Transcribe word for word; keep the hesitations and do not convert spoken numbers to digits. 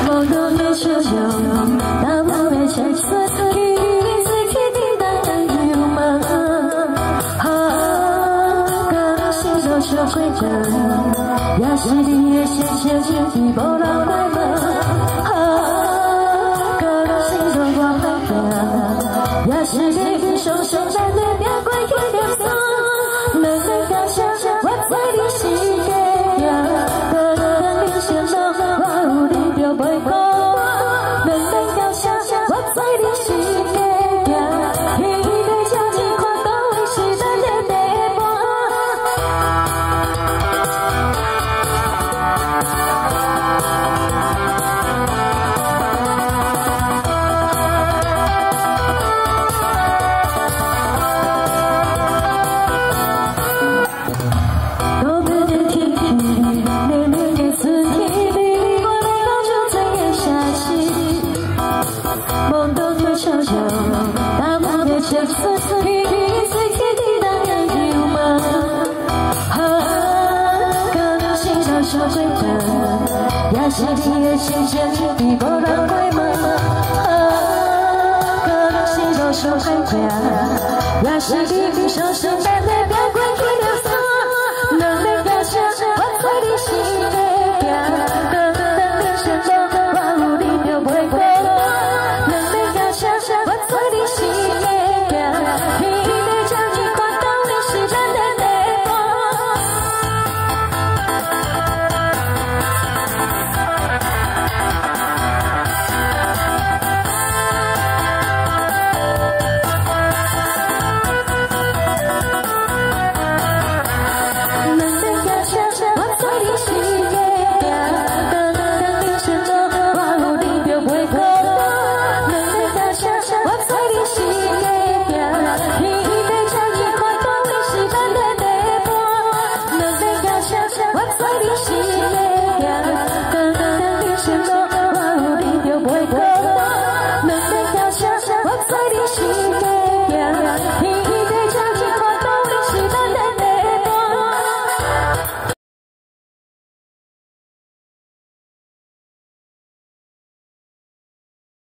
梦中的秋秋，那不被牵扯，一定是天地的流氓。啊，刚心中学会着，也是你的心情情绪无人来问。啊，刚心中我害怕，也是你伤伤难的命过去的伤。难能感谢我在你心间呀，个个明显的我有你就袂过。难能感谢我在你心间呀，你的真情看到的是咱的陪伴。梦中的秋秋，那梦的秋色，一定是天地的流氓。啊，刚心上学会着，也是你的心情你无人来问。啊，刚心上学会着，也是你伤伤难的命过去的伤。难能感谢我在你心。